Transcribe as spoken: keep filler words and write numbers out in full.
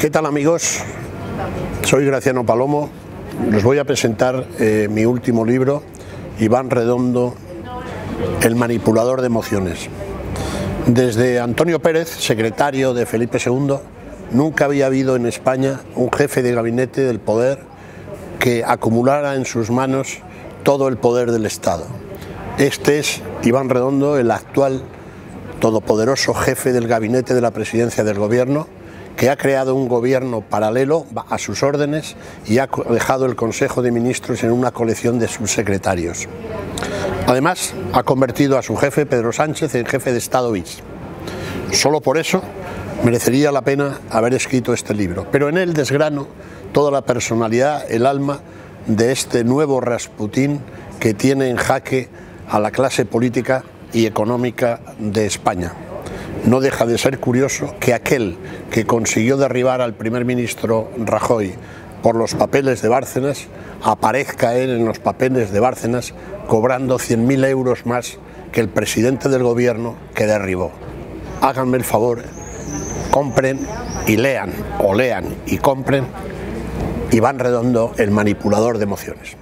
¿Qué tal, amigos? Soy Graciano Palomo. Les voy a presentar eh, mi último libro, Iván Redondo, el manipulador de emociones. Desde Antonio Pérez, secretario de Felipe segundo, nunca había habido en España un jefe de gabinete del poder que acumulara en sus manos todo el poder del Estado. Este es Iván Redondo, el actual todopoderoso jefe del gabinete de la presidencia del gobierno, que ha creado un gobierno paralelo a sus órdenes y ha dejado el Consejo de Ministros en una colección de subsecretarios. Además, ha convertido a su jefe, Pedro Sánchez, en jefe de Estado bis. Solo por eso merecería la pena haber escrito este libro, pero en él desgrano toda la personalidad, el alma de este nuevo Rasputín que tiene en jaque a la clase política y económica de España. No deja de ser curioso que aquel que consiguió derribar al primer ministro Rajoy por los papeles de Bárcenas, aparezca él en los papeles de Bárcenas cobrando cien mil euros más que el presidente del gobierno que derribó. Háganme el favor, compren y lean, o lean y compren Iván Redondo, el manipulador de emociones.